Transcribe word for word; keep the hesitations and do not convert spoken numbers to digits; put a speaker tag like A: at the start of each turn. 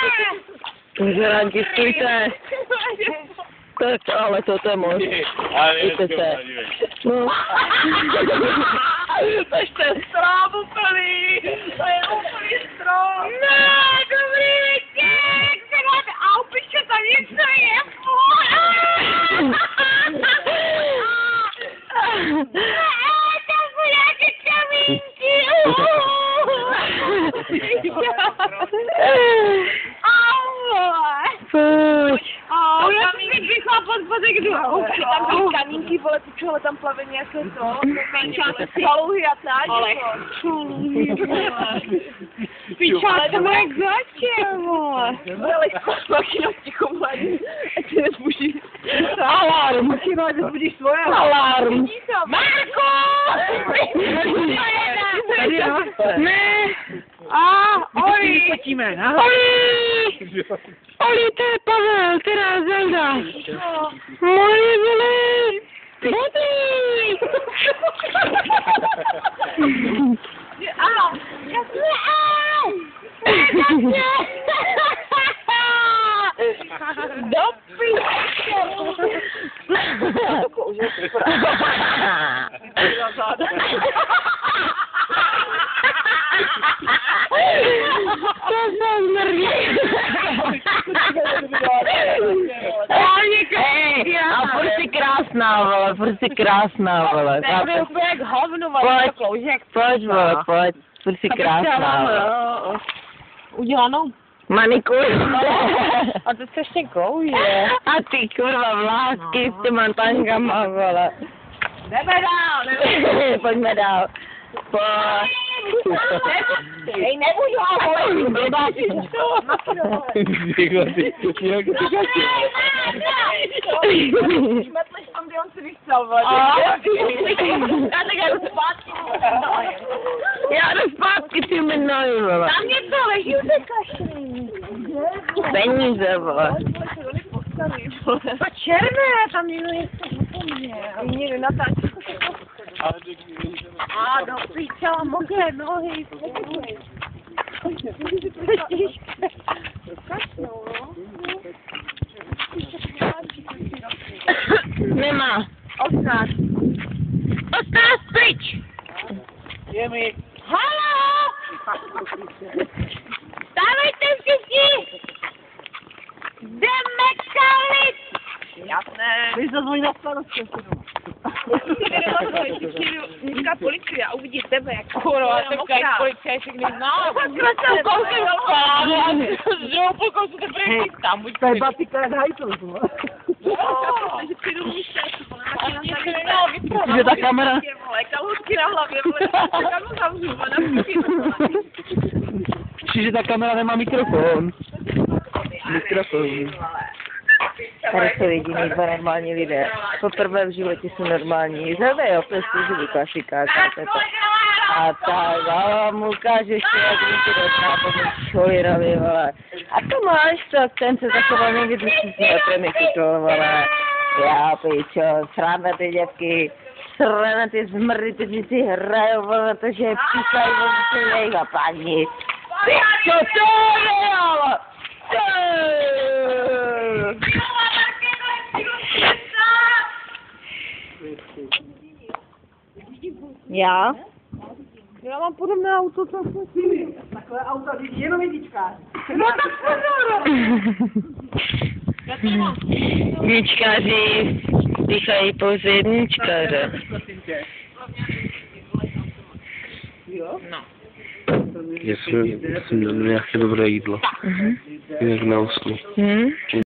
A: Žránky, stůjte. Tak, ale to je moc. Víte se. No.
B: To je strom úplný. To je úplný strom.
C: Ne, dobrý večer. Se dáte a upište tam něco je. To jsou nějaké kamínky.
A: Pojď.
C: A já jsem vyšla pod spodek dolů.
B: Tam jsou kamínky, vole, ty čohle tam plave nějaké to. Palouhy a tak.
C: Ale Pičák, to má jak začal, vole.
B: Ale makina ticho mladí. Ať se nezbuží.
A: Alarm.
B: Makina, ať nezbužíš svoje.
A: Alarm.
C: Marko!
A: Tady je hoste.
C: Ne. A, Oli.
B: Potíme, ne?
A: Oli. Oli, to je Pavel, teda Zelda. Moje vole. Body.
C: Ano. Jasně, ano. Jasně. Do piče.
A: To jsou zmrdí. A furt jsi krásná, vole, furt jsi krásná, vole.
B: To je úplně jak hovno,
A: Pojď, pojď, vole, pojď, furt jsi krásná, vole.
B: Udělanou.
A: Manikur.
B: A to se ještě kouže.
A: A ty kurva vlásky s těma tangama, vole.
B: Jdeme dál, jdeme.
A: Pojďme dál. Pojď.
B: Hej, nebudu, ahoj.
A: Blbáci.
B: Šmetleš tam, kde on si vychcel, vole. Já tak jdu zpátky.
A: Já jdu zpátky, ty mi nohy, vole.
C: Tam něco leží u té kašny.
A: Peníze, vole.
B: To černé, tam někdo něco zapomněl. Někdo natáčí. A do píčela, mokré nohy.
A: Nemá.
B: Osnáct.
A: Ostáz pryč.
B: Je mi.
C: Haló! Dávejte všichni! Jdeme kalit!
B: Jasné. Vy se zvoní na starosti. Říká policie a uvidí tebe, jak
C: Kurva, tak jak policie všechny zná.
B: Kousek
C: Kousek spánu a z druhou půlkou se teprve chystám. Buď
B: to je batika jak hajtl. Takže přijdu místě,
A: Kde ta kamera?
B: kalhotky na hlavě, kam zavřu, na
A: Čiže ta kamera nemá mikrofon. Mikrofon. Tady jsou jediný dva normální lidé. Poprvé v životě jsou normální. Zelda je opět služí Lukáši kákáte to. A tak, a vám ukáže ještě, jak víte dostá pomoc Šojrovi, vole. A to máš to, ten se taková někdy dusí s metremi chytl, vole. Já pičo, srát ty děvky, srát ty zmrdy, ty si hrajou, vole, to, že písají, vole, se jejich a paní. Pičo, to je, vole. Já?
B: Já mám podobné auto, co jsem takové auto, jenom jednička.
C: No tak pozor!
A: Jedničkáři dýchají pouze jedničkáře.
B: Jo?
C: No.
D: Já jsem, já jsem měl nějaké dobré jídlo.
A: Mhm.
D: Jak na oslu.
A: Mhm.